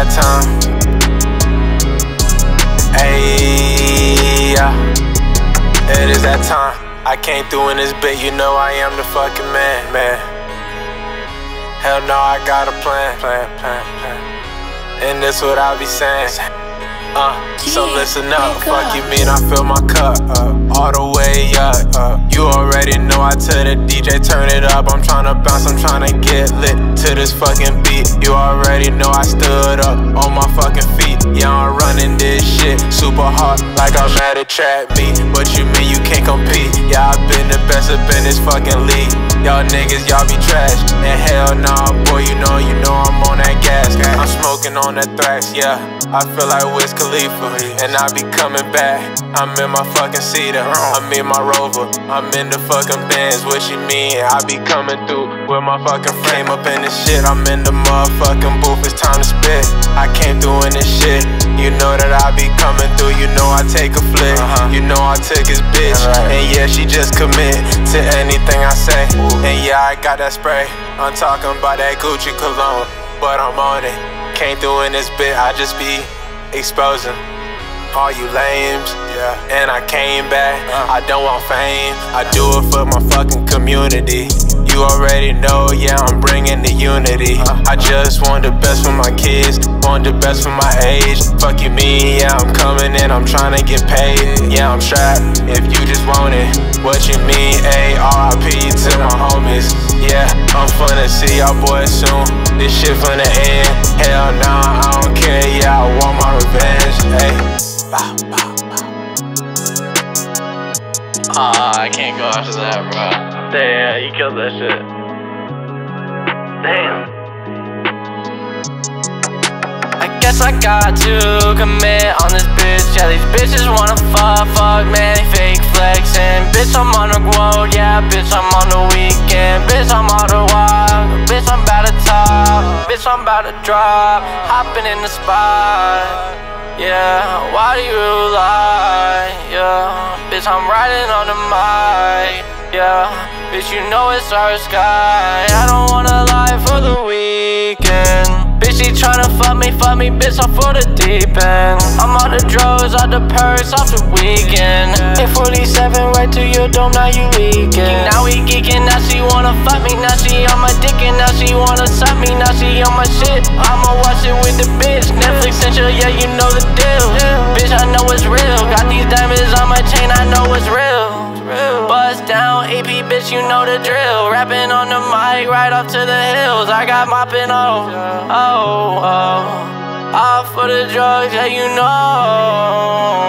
that time. Ayy, yeah. It is that time. I came through in this bit, you know I am the fucking man. Hell no, I got a plan. And this what I be saying. So listen up, fuck you mean I fill my cup all the way up. You already know I tell the DJ turn it up. I'm tryna bounce, I'm tryna get lit to this fucking beat. You already know I stood up on my fucking feet. Yeah, I'm running this shit super hard like I'm at a trap meet. What you mean you can't compete? Yeah, I've been the best up in this fucking league. Y'all niggas, y'all be trash. And hell nah, boy, you know I'm on that gas. I'm smoking on that thrax, yeah. I feel like Wiz Khalifa, and I be coming back. I'm in my fucking Cedar, I'm in my Rover, I'm in the fucking Benz. What you mean? I be coming through with my fucking frame up in this shit. I'm in the motherfucking booth, it's time to spit. I came through in this shit. You know that I be coming through, you know I take a flick. You know I took his bitch, and yeah, she just commit to anything I say. And yeah, I got that spray, I'm talking about that Gucci cologne, but I'm on it. Came through in this bit, I just be exposing all you lames, yeah. And I came back, I don't want fame, I do it for my fucking community. You already know, yeah, I'm bringing the unity. I just want the best for my kids, want the best for my age. Fuck you mean, yeah, I'm coming in, I'm trying to get paid. Yeah, I'm strapped, if you just want it. What you mean, A-R-I-P to my homies. Yeah, I'm finna see y'all boys soon. This shit finna end, hell nah, I don't care, yeah, I want my revenge. Hey, bow, bow, bow. I can't go after that, bro. Damn, you killed that shit. Damn. I guess I got to commit on this bitch. Yeah, these bitches wanna fuck, man, they fake flexing. Bitch, I'm on the road, yeah, bitch, I'm on the weekend. Bitch, I'm on the walk, bitch, I'm about to talk. Bitch, I'm about to drop, hopping in the spot. Yeah, why do you lie? Yeah, bitch, I'm riding on the mic. Yeah, bitch, you know it's our sky. I don't wanna lie for the weekend. Bitch, she tryna fuck me, bitch, I'm for the deep end. I'm on the drugs, all the perks, off the weekend. Hit 47 right to your dome, now you leaking. Now we geeking, now she wanna fuck me. Now she on my dick and now she wanna suck me. Now she on my shit, I'ma watch it with the bitch. Netflix Central, yeah, you know the deal. Bitch, I know it's real. Got these diamonds on my chain, I know it's real. Bust down, AP, bitch, you know the drill. Rapping on the mic, right off to the hills. I got mopping off for the drugs, yeah, you know.